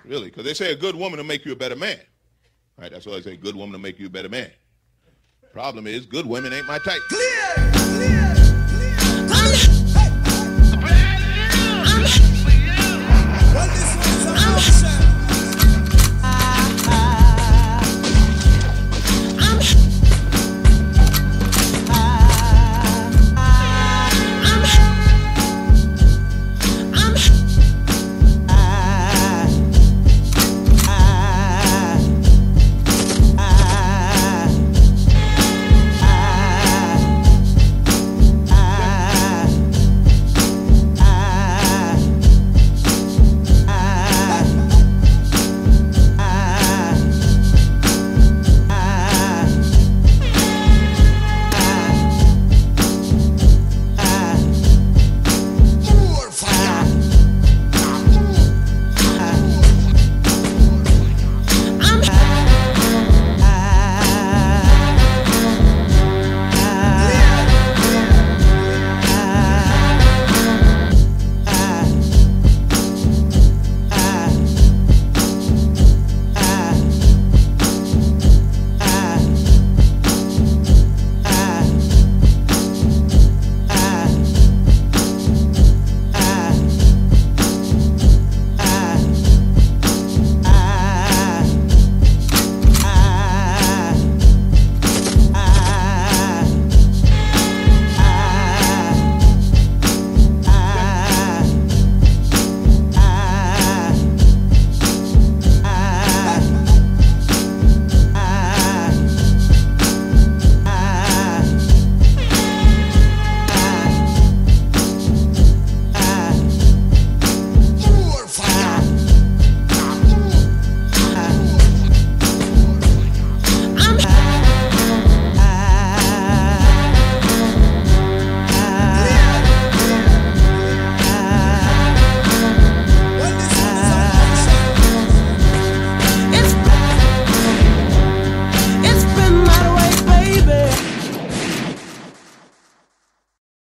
Really, because they say a good woman will make you a better man. Right, that's why I say good woman will make you a better man. Problem is, good women ain't my type. Clear!